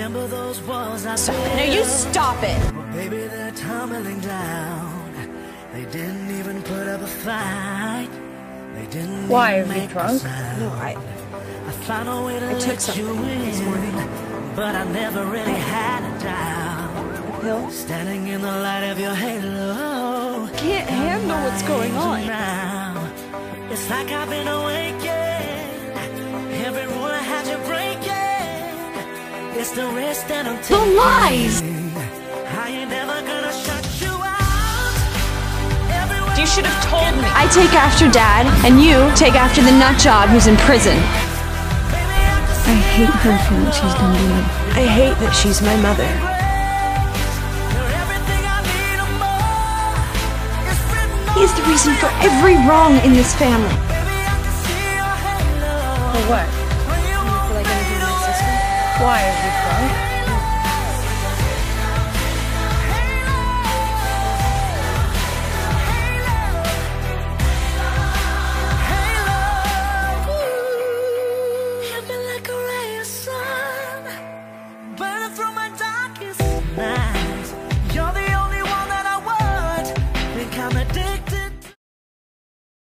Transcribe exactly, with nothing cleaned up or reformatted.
Remember those walls I Stop it. No, you stop it. Well, baby, they're tumbling down. They didn't even put up a fight. They didn't Why? even Are you make a drunk? sound. No, I... I found a way to I took let something you in, this morning. but I never really had a doubt. A pill? Standing in the light of your halo, Can't handle what's going on. now. It's like I've been awakened. Every rule I had you breaking. It's the risk that I'm taking. The lies! I ain't never gonna shut you out. Everywhere You should have told me. I take after Dad, and you take after the nut job who's in prison. I hate her for what she's done to me. I hate that she's my mother. He is the reason for every wrong in this family. For what? You feel like anything to my sister? Why? Are you drunk?